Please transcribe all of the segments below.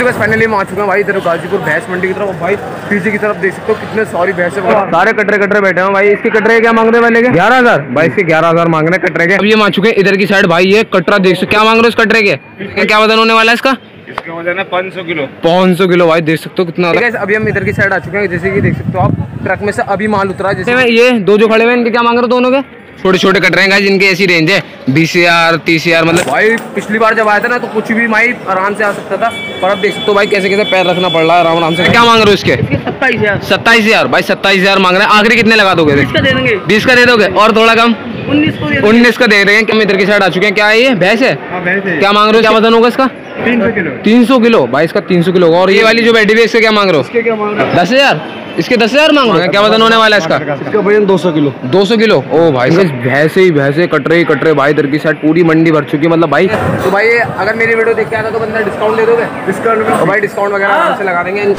बस फाइनली हम आ चुके हैं भाई इधर गाजीपुर भैंस मंडी की तरफ। भाई पीछे की तरफ देख सकते हो कितने सारी भैंस सारे कटरे बैठे हैं भाई। इसके कटरे क्या मांग रहे हैं वाले के 11,000 भाई, इसके 11,000 मांग रहे हैं कटरे के। अब ये आ चुके हैं इधर की साइड भाई, ये कटरा देख सकते क्या मांग रहे हो इस कटरे के, क्या वजन होने वाला है इसका? इसका वजन है 500 किलो। 500 किलो भाई, देख सकते हो कितना। अभी हम इधर की साइड आ चुके हैं, जैसे कि देख सकते हो आप ट्रक में से अभी माल उतरा है। जैसे ये दो जो खड़े हुए इनके क्या मांग रहे हो दोनों के? छोटे छोटे कट रहे हैं जिनकी ऐसी रेंज है 20,000 30,000। मतलब भाई पिछली बार जब आया था ना तो कुछ भी भाई आराम से आ सकता था, पर अब देख सकते हो भाई कैसे कैसे पैर रखना पड़ रहा है आराम से। क्या मांग रहे हो इसके? 27,000 भाई, 27,000 मांग रहे हैं। आखिरी कितने लगा दोगे? 20 का दे दोगे और थोड़ा कम 19 का दे रहे हैं। इधर की साइड आ चुके हैं। क्या है ये भैंस है? क्या मांग रहे हो? क्या वजन होगा इसका? 300 किलो भाई, इसका 300 किलो होगा। और ये वाली जो बैठी हुई है इसके क्या मांग रहे हो? 10,000। इसके 10,000 मांग रहे हैं। क्या वजन होने वाला है इसका? इसका वजन 200 किलो। 200 किलो ओ भाई, भैंसे ही भैंसे कटरे भाई। इधर की साइड पूरी मंडी भर चुकी है मतलब भाई। तो भाई अगर मेरी वीडियो देख के आता तो बंदा डिस्काउंट दे दोगे? डिस्काउंट भाई, डिस्काउंट वगैरह आराम से लगा देंगे।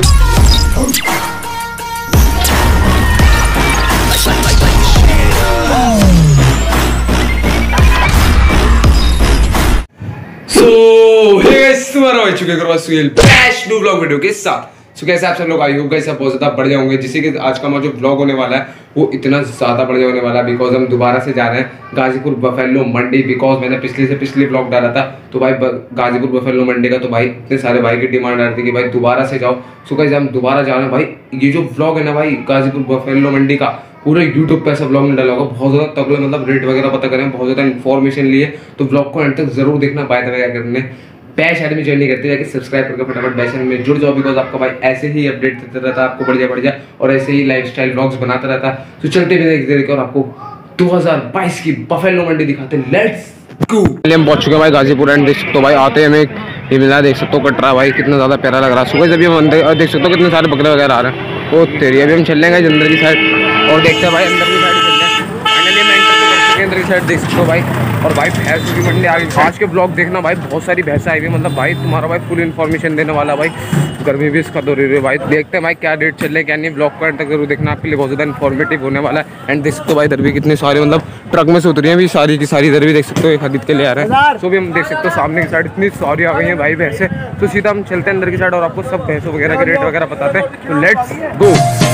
वीडियो के साथ कैसे आप सब लोग आई होप गाइस सब बहुत ज्यादा बढ़ जाओगे। जिससे कि आज का हमारा जो ब्लॉग होने वाला है वो इतना ज्यादा बढ़ होने वाला है बिकॉज हम दोबारा से जा रहे हैं गाजीपुर बफेलो मंडी। बिकॉज मैंने पिछले ब्लॉग डाला था तो भाई गाजीपुर बफेलो मंडी का, तो भाई इतने सारे भाई की डिमांड आ रही थी कि भाई दोबारा से जाओ। सो गाइस हम दोबारा जा रहे हैं भाई। ये जो ब्लॉग है ना भाई गाजीपुर बफेलो मंडी का, पूरे यूट्यूब पे ऐसा ब्लॉग नहीं डाला होगा। बहुत ज्यादा तगड़े मतलब रेट वगैरह पता करें, बहुत ज्यादा इन्फॉर्मेशन लिए, तो ब्लॉग को एंड तक जरूर देखना। बाय द वे क्या करने बैच आदमी जर्नी करते जाके सब्सक्राइब करके फटाफट बैच में जुड़ जाओ बिकॉज आपका भाई ऐसे ही अपडेट देता रहता है आपको बढ़िया और ऐसे ही लाइफस्टाइल व्लॉग्स बनाता रहता है। तो चलते भी देखते और आपको 2022 की बफेलो मंडी दिखाते हैं। Let's go. हम पहुंच चुके हैं भाई गाजीपुर एंड देख सकते हो भाई आते हैं हमें ये मिला, देख सकते हो कटरा भाई कितना ज्यादा प्यारा लग रहा है। सुबह जब हम देख सकते हो कितने सारे बकरे वगैरह आ रहे हैं। ओ तेरी अभी हम चल लेंगे अंदर की साइड और देखते हैं भाई अंदर की साइड अंदर की साइड देख सकते हो भाई। और भाई भैंस की मंडी आ गई। आज के ब्लॉग देखना भाई, बहुत सारी भैंस आई हुई मतलब भाई तुम्हारा भाई फुल इन्फॉर्मेशन देने वाला भाई। गर्मी भी इसका दौर है भाई, देखते हैं भाई क्या रेट चल रहे क्या नहीं। ब्लॉग को एंड तक जरूर देखना, आपके लिए बहुत ज़्यादा इन्फॉर्मेटिव होने वाला है। एंड देख सकते हो भाई इधर भी कितने सारे मतलब ट्रक में से उतरी हैं भी सारी की सारी। इधर भी देख सकते हो खरीद के ले आ रहे हैं। सो भी हम देख सकते हो सामने की साइड इतनी सारी आ गई हैं भाई भैंसे। तो सीधा हम चलते हैं अंदर की साइड और आपको सब भैंसों वगैरह के रेट वगैरह बताते हैं। तो लेट्स गो।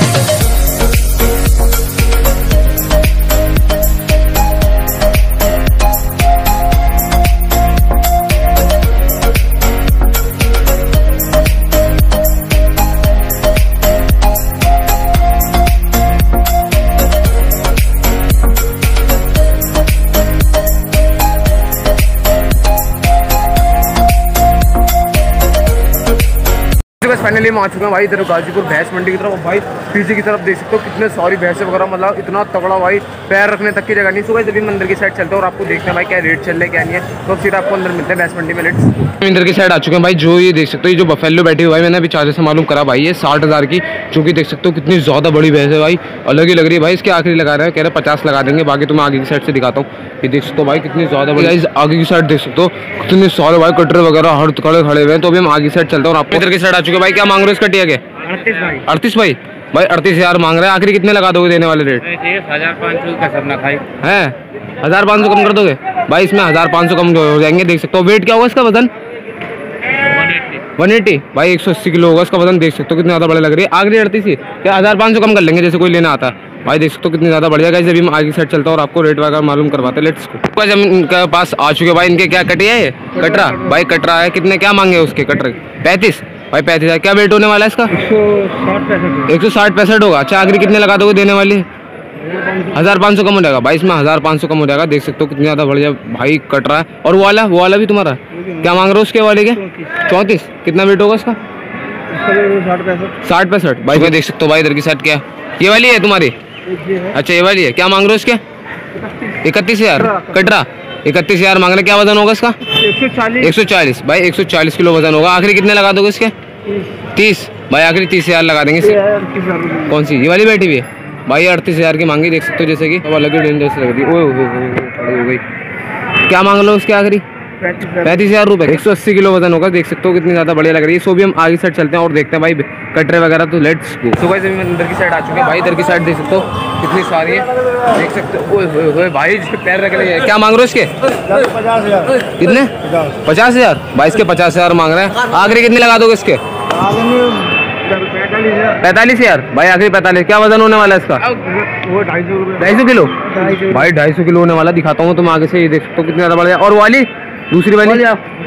फाइनली हम आ चुके हैं भाई इधर गाजीपुर भैंस मंडी की तरफ। भाई पीछे की तरफ देख सकते हो कितने सारी भैंसे वगैरह, मतलब इतना तगड़ा भाई पैर रखने तक की जगह नहीं। सुबह जब भी अंदर की साइड चलते हैं और आपको देखते हैं भाई क्या रेट चल रहे क्या नहीं है। तो फिर आपको अंदर मिलते हैं भैंस मंडी में। लेट्स इंदर की साइड आ चुके हैं भाई। जो ये देख सकते हो ये जो बफेलो बैठी हुई है, मैंने अभी चार्जर से मालूम करा भाई ये 60,000 की, जो कि देख सकते हो कितनी ज्यादा बड़ी भैंस है भाई। अलग ही लग रही है भाई। इसके आखिरी लगा रहे हैं, कह रहे 50 लगा देंगे। बाकी तो मैं आगे की साइड से दिखाता हूँ। ये देख सकते हो भाई कितनी ज्यादा बड़ी। आगे की साइड देख सकते हो कितने सारे भाई कटरे वगैरह हर खड़े हुए हैं। तो अभी हम आगे साइड चलते हैं और आपको इधर की साइड आ चुके हैं भाई। क्या मांग रहे हो इसका टिया के? 38 भाई। भाई 38,000 मांग रहे हैं। आखिरी कितने लगा दोगे देने वाले रेट? 1,500 का सब ना खाई है 1,500 कम कर दोगे भाई? इसमें 1,500 कम हो जाएंगे। देख सकते हो वेट क्या होगा इसका वजन? 180 भाई, 180 किलो होगा इसका वजन। देख सकते हो कितनी ज्यादा बड़े लग रही है। आखिरी 38 ही क्या 1,500 कम कर लेंगे जैसे कोई लेना आता है भाई। देख सकते हो कितनी ज्यादा बढ़िया गाइस। अभी हम आगे साइड चलता हूँ और आपको रेट वगैरह मालूम करवाते हैं। Let's go. हम इनके पास आ चुके भाई। इनके क्या कटिया है? कटरा भाई, कटरा है। कितने क्या मांगे उसके कटरे? 35 भाई। 35,000 क्या वेट होने वाला है इसका? 160-65 होगा। अच्छा आखिरी कितने लगा दोगे देने वाले? 1,500 कम हो जाएगा भाई। इसमें 1,500 कम हो जाएगा। देख सकते हो कितनी ज्यादा बढ़िया भाई कट रहा है। और वो वाला भी तुम्हारा क्या मांग रहे हो उसके वाले के? 34। कितना वेट होगा इसका? 60-65 भाई। मैं देख सकता हूँ भाई इधर की साइड क्या ये वाली है तुम्हारी? अच्छा ये वाली है। क्या मांग रहे हो इसके? 31,000 कटरा। 31,000 मांग रहे। क्या वजन होगा इसका? 140 भाई, 140 किलो वजन होगा। आखिरी कितने लगा दोगे इसके? 30 भाई। आखिरी 30,000 लगा देंगे। कौन सी? ये वाली बैठी हुई है भाई। 38,000 की मांगी। देख सकते हो जैसे कि अलग ही डेंजर लग रही है। खड़ी हो गई। क्या मांग लो उसके आखिरी? 35,000 रुपए। 180 किलो वजन होगा, देख सकते हो कितनी ज्यादा बढ़िया लग रही है। सो भी हम आगे साइड चलते हैं और देखते हैं भाई कटरे वगैरह। तो लेट्स गो। तो गाइस अभी हम अंदर की साइड आ चुके हैं भाई। इधर की साइड देख सकते हो कितनी सारी है, देख सकते हो। ओए भाई पैर रख रहे हैं। क्या मांग रहे हो इसके? 50,000। कितने? 50,000 भाई। इसके 50,000 मांग रहे हैं। आखिरी कितने लगा दोगे इसके? 45,000 भाई। आखिरी 45। क्या वजन होने वाला है इसका? वो 250 किलो भाई। 250 किलो होने वाला। दिखाता हूँ तुम आगे से, ये देख सकते हो कितनी ज्यादा बढ़िया। और वाली दूसरी वाली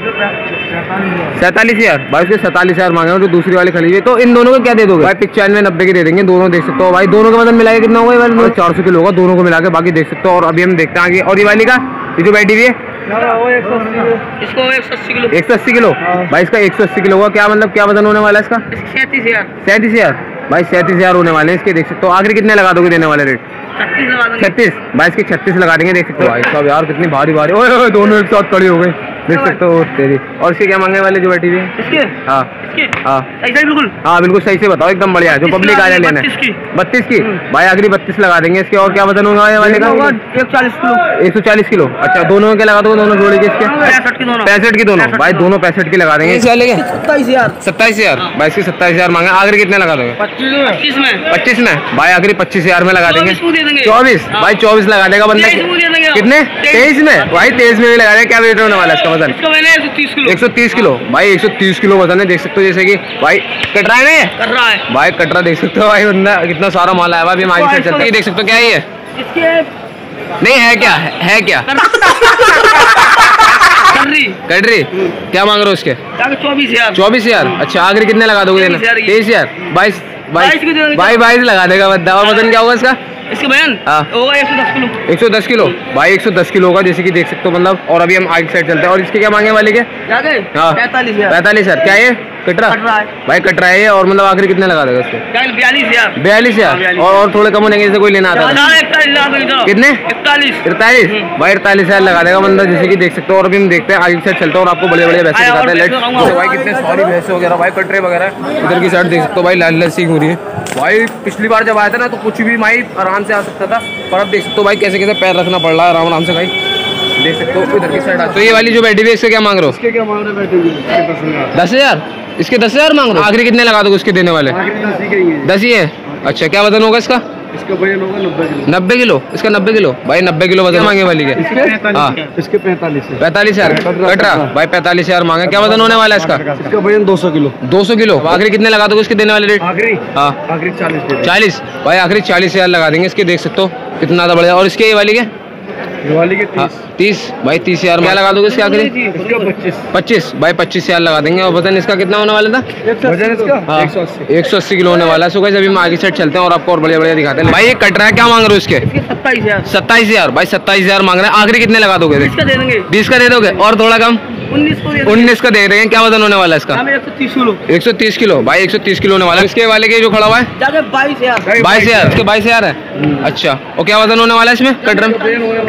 47,000 भाई। उसके 47,000 मांगे हैं जो दूसरी वाली खड़ी है। तो इन दोनों को क्या दे दोगे भाई? 95, 90 के दे देंगे दोनों। देख सकते हो भाई दोनों का वजन मिला के कितना होगा? 400 किलो होगा दोनों को मिला के। बाकी देख सकते हो। और अभी हम देखते हैं आगे। और ये वाली का ये जो बैठी हुई है इसको 180 किलो। 180 किलो भाई। इसका 180 किलो होगा। क्या मतलब क्या वजन होने वाला है इसका? 37,000 भाई। 37,000 होने वाले हैं इसके। देख सकते हो। आखिर कितने लगा दोगे देने वाले रेट? 36 भाई। इसके 36 लगा देंगे। देख सकते हो भाई साहब यार कितनी भारी भारी। ओए दोनों एक साथ खड़ी हो गई, देख सकते हो तेरी। और इसके क्या मांगने वाले जो बैठी हुई है? हाँ बिल्कुल हाँ बिल्कुल सही से बताओ, एकदम बढ़िया है। जो पब्लिक आ जाए लेना है 32 की भाई। आखिरी 32 लगा देंगे इसके। और क्या वजन होगा ये वाले का? 140 किलो। अच्छा दोनों के लगा दो, दोनों जोड़ी के इसके 65 की दोनों भाई। दोनों 65 की लगा देंगे। इस वाले के 27,000 भाई। इसके 27,000 मांगे। आखिरी कितने लगा दोगे? 25 में भाई। आखिरी 25,000 में लगा देंगे। 24 भाई। 24 लगा देगा बंदा। कितने? 23 में भाई। 23 में भी लगा देगा। क्या वेट होने वाला है इसका वजन? 130 किलो भाई। 130 किलो वजन है। देख सकते हो जैसे कि भाई कटरा है भाई। कटरा देख सकते हो भाई। बंदा कितना सारा माल आया हुआ। अभी हम आगे से चलते हैं। देख सकते हो क्या ये नहीं है? क्या है? क्या कटरी? क्या मांग रहे हो उसके? 24,000। अच्छा आखिरी कितने लगा दोगे देना? 23,000 22 22 लगा देगा बंदा। और वजन क्या होगा इसका? इसके बयान होगा 110 किलो। 110 किलो भाई। 110 किलो होगा जैसे कि देख सकते हो मतलब। और अभी हम आगे साइड चलते हैं। और इसके क्या मांगे वाले के? 45,000 क्या है? कटरा भाई। कटरा है। और मतलब आखिरी कितने लगा देगा इसके? 42,000 और थोड़े कम होने जैसे कोई लेना आता है। कितने? 43 भाई। 43,000 लगा देगा बंदा जैसे कि देख सकते हो। और अभी हम देखते हैं आगे साइड चलते हैं और आपको बड़े बड़े भैंसे दिखाते हैं। लेट्स भाई कितने सारी भैंसे वगैरह भाई। कटरे वगैरह इधर की साइड देख सकते हो भाई। लाल लाल सी हो रही है भाई। पिछली बार जब आया था ना तो कुछ भी भाई आराम से आ सकता था, पर अब देख सकते हो भाई कैसे कैसे पैर रखना पड़ रहा है आराम आराम से भाई। देख सकते हो इधर की साइड। तो ये वाली जो बैठी हुई है इसके क्या मांग रहे हो? इसके क्या मांग रहे बैठे हुए? 10,000। इसके 10,000 मांग रहे हो। आखिरी कितने लगा दोगे उसके देने वाले? 10 ही है। अच्छा क्या वजन होगा इसका? इसका वजन होगा 90 किलो। इसका 90 किलो भाई। 90 किलो वजन मांगे वाली के। हाँ इसके 45,000 कटरा भाई। 45,000 मांगे। क्या वजन होने वाला है इसका? इसका वजन 200 किलो। 200 किलो। आखिरी कितने लगा दोगे इसके देने वाले रेट? आखिरी 40 भाई। आखिरी 40,000 लगा देंगे इसके। देख सकते हो कितना ज्यादा बढ़िया। और इसके ये वाली के 30 भाई। 30,000 क्या लगा दोगे इसके? आखिरी 25 भाई। 25,000 लगा देंगे। और वजन इसका कितना होने वाला था? वजन इसका 180 किलो होने वाला है। सो गाइस अभी हम आगे साइड चलते हैं और आपको और बढ़िया बढ़िया दिखाते हैं। भाई ये कटरा है। क्या मांग रहे हो इसके? 27,000 भाई। 27,000 मांग रहे हैं। आखिरी कितने लगा दोगे? 20 का दे दोगे और थोड़ा कम? 19 का दे रहे हैं। क्या वजन होने वाला है इसका? 130 किलो भाई। 130 किलो होने वाला है। इसके वाले के जो खड़ा हुआ है 22,000। इसके 22,000 है। अच्छा और क्या वजन होने वाला है इसमें? कटरा में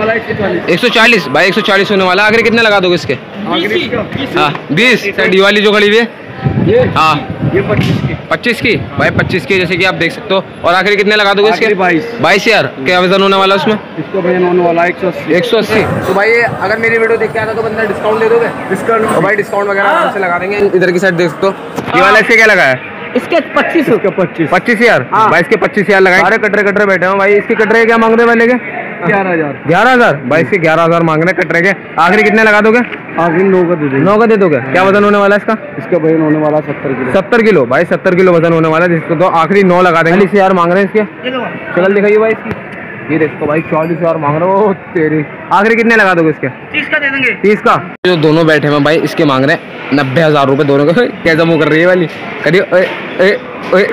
140 भाई। 140 होने वाला है। आखिरी कितने लगा दोगे इसके? हाँ 20। डी वाली जो खड़ी हुई है हाँ ये 25 की भाई। 25 की जैसे कि आप देख सकते हो। और आखिरी कितने लगा दोगे इसके? 22,000। क्या वजन होने वाला है उसमें? इसका वजन होने वाला है 180। तो भाई अगर मेरी वीडियो देख के आता तो बंदा डिस्काउंट दे दोगे? डिस्काउंट तो भाई डिस्काउंट वगैरह आराम से लगा देंगे। इधर की साइड देख सकते हो। ये वाला इसके क्या लगा है? इसके 25,000 भाई। इसके 25,000 लगाए। सारे कटरे कटरे बैठे हैं भाई। इसके कटरे क्या मांग रहे वाले के? 11,000 भाई। इसके 11,000 मांग रहे कटरे के। आखिरी कितने लगा दोगे? आखिरी 9 का दे दोगे। क्या वजन होने वाला है इसका? इसका वजन होने वाला 70 किलो भाई। 70 किलो वजन होने वाला है जिसको तो आखिरी 9 लगा देंगे। 40,000 मांग रहे हैं इसके। चल दिखाइए भाई इसकी। ये देखो भाई 40,000 मांग रहे हो तेरी। आखिरी कितने लगा दोगे इसके? 30 का दे देंगे। 30 का। जो दोनों बैठे हैं भाई इसके मांग रहे हैं 90,000 रुपए दोनों के। कैसा मुंह कर रही है वाली? करिए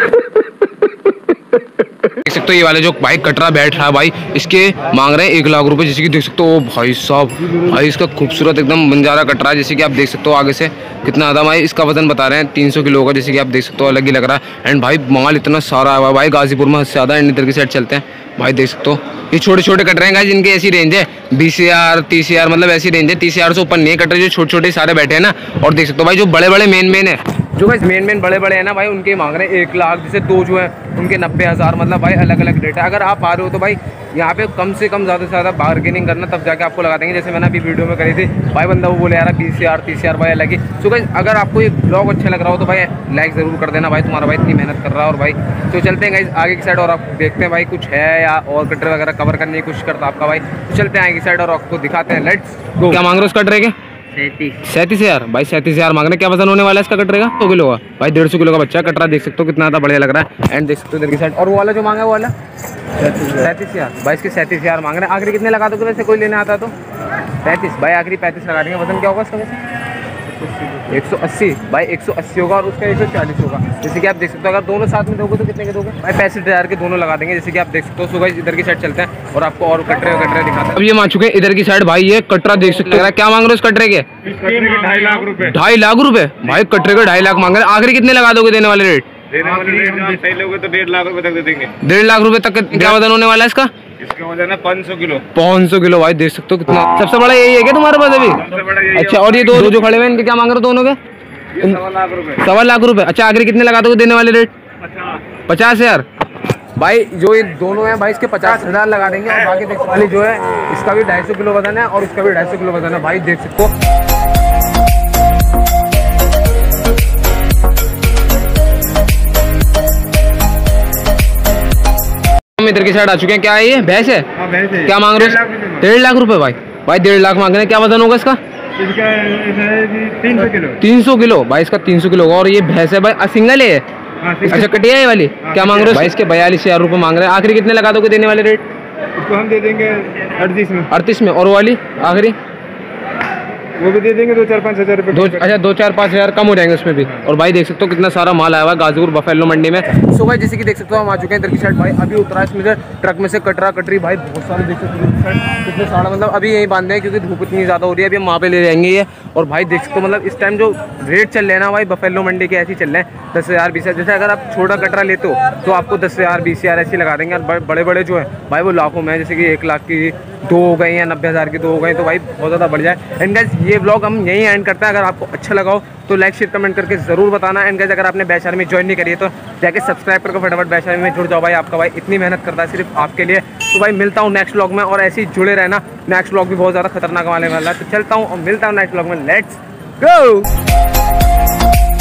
देख सकते हो। ये वाले जो भाई कटरा बैठ रहा है भाई इसके मांग रहे हैं 1 लाख रुपए। जैसे कि देख सकते हो भाई साहब भाई इसका खूबसूरत एकदम बंजारा कटरा जैसे कि आप देख सकते हो आगे से कितना ज़्यादा भाई। इसका वजन बता रहे हैं 300 किलो का जैसे कि आप देख सकते हो। अलग ही लग रहा है। एंड भाई माल इतना सारा हुआ भाई गाजीपुर में से ज़्यादा। एंड इधर की साइड चलते हैं भाई। देख सकते हो ये छोटे छोटे कटरे हैं जिनकी ऐसी रेंज है 20,000 30,000 मतलब ऐसी रेंज है। 30,000 से ऊपर नहीं है कटरे। जो छोटे छोटे सारे बैठे हैं ना। और देख सकते हो भाई जो बड़े बड़े मेन है जो भाई मेन बड़े बड़े हैं ना भाई उनके मांग रहे हैं 1 लाख। जैसे 2 जो है उनके 90,000 मतलब भाई अलग अलग रेट है। अगर आप आ रहे हो तो भाई यहाँ पे कम से कम ज़्यादा से ज़्यादा बार्गेनिंग करना, तब जाके आपको लगा देंगे। जैसे मैंने अभी वीडियो में करी थी भाई, बंदा वो बोले यार 20,000 30,000 भाई अलग ही। सो गाइस अगर आपको ये ब्लॉग अच्छा लग रहा हो तो भाई लाइक ज़रूर कर देना भाई, तुम्हारा भाई इतनी मेहनत कर रहा है। और भाई तो चलते हैं गाइस आगे की साइड और आप देखते हैं भाई कुछ है या और कटरे वगैरह कवर करने की कोशिश करता आपका भाई। तो चलते हैं आगे की साइड और आपको दिखाते हैं, लेट्स गो। क्या मांग रहे हो उस कटरे के? 37,000 भाई, 37,000 मांग रहे। क्या वजन होने वाला है इसका कटरे का? 100 किलो का भाई, 150 किलो का बच्चा कटरा, देख सकते हो कितना ज़्यादा बढ़िया लग रहा है। एंड देख सकते हो इधर की साइड। और वो वाला जो मांगा है वो वाला 37,000 भाई, इसके 37,000 मांग रहे हैं। आखिरी कितने लगा दोगे वैसे कोई लेने आता तो? 35 भाई, आखिरी 35 लगा देंगे। वजन क्या होगा इसका वैसे? 180 भाई, 180 होगा और उसका 140 होगा। जैसे कि आप देख सकते हो, अगर दोनों साथ में दोगे तो कितने के दोगे भाई? 65,000 के दोनों लगा देंगे, जैसे कि आप देख सकते हो। सो गाइस इधर की साइड चलते हैं और आपको और कटरे दिखाते हैं। अब ये मान चुके हैं इधर की साइड भाई, ये कटरा देख सकते हैं। क्या मांग रहे हो इस कटरे के? 2.5 लाख रुपए। 2.5 लाख रुपए भाई, कटरे के 2.5 लाख मांग रहे हैं। आखिरी कितने लगा दोगे देने वाले रेट? देने वाले रेट आप सही लोगे तो 1.5 लाख रुपए तक दे देंगे। 1.5 लाख रुपए तक। क्या वजन होने वाला है इसका? इसका वजन है 500 किलो। 500 किलो भाई, देख सकते हो कितना। सबसे बड़ा यही है क्या तुम्हारे पास अभी? सबसे बड़ा यही है। अच्छा, और ये दो जो खड़े हुए हैं इनके क्या मांग रहे हो दोनों के? 1.25 लाख रुपए। 1.25 लाख रुपए। अच्छा, आखिरी कितने लगा दोगे देने वाले रेट? 50,000 भाई। जो ये दोनों हैं भाई, इसके 50,000 लगा देंगे। और बाकी देख वाली जो है इसका भी 250 किलो वजन है और इसका भी 250 किलो वजन है भाई, देख सकते हो। हम इधर की साइड आ चुके हैं। क्या है ये? भैंस है? क्या मांग रहे हो? 1.5 लाख रुपए भाई। भाई 1.5 लाख मांग रहे हैं। क्या वजन होगा इसका? 300 किलो। 300 किलो भाई, इसका 300 किलो होगा। और ये भैंस है भाई, सिंगल है? अच्छा, कटिया है वाली। क्या मांग रहे हो भाई? इसके 42,000 रुपए मांग रहे हैं। आखिरी कितने लगा दोगे देने वाले रेट? इसको हम दे देंगे 38 में। 38 में। और वाली आखिरी? वो भी दे देंगे 2-4-5 हज़ार रुपए। अच्छा, 2-4-5 हज़ार कम हो जाएंगे उसमें भी। और भाई देख सकते हो कितना सारा माल आया हुआ है गाजीपुर बफेलो मंडी में। सो भाई जैसे कि देख सकते हो हम आ चुके हैं इधर की साइड भाई। अभी उतरा है इसमें ट्रक में से कटरा कटरी भाई, बहुत सारे देख सकते हो कितने सारा, मतलब अभी यहीं बांधे हैं क्योंकि धूप इतनी ज़्यादा हो रही है। अभी हम वहाँ पे ले जाएंगे ये। और भाई देख सकते हो मतलब इस टाइम जो रेट चल रहे हैं ना भाई बफेलो मंडी के, ऐसे ही चल रहे हैं 10,000 20,000। जैसे अगर आप छोटा कटरा लेते हो तो आपको 10,000 20,000 ऐसे लगा देंगे। और बड़े बड़े जो है भाई वो लाखों में, जैसे कि 1 लाख की 2 हो गई या 90,000 की 2 हो गई, तो भाई बहुत ज़्यादा बढ़ जाए। एंड गाइस ये ब्लॉग हम यहीं एंड करते हैं। अगर आपको अच्छा लगा हो तो लाइक शेयर कमेंट करके ज़रूर बताना। एंड गाइस अगर आपने बैच आर्मी ज्वाइन नहीं करी है तो जाके सब्सक्राइब करके फटाफट बैच आर्मी में जुड़ जाओ भाई। आपका भाई इतनी मेहनत करता है सिर्फ आपके लिए। तो भाई मिलता हूँ नेक्स्ट ब्लॉग में, और ऐसे ही जुड़े रहना। नेक्स्ट ब्लॉग भी बहुत ज़्यादा खतरनाक वाले वाला है। तो चलता हूँ और मिलता हूँ नेक्स्ट ब्लॉग में। लेट्स गो।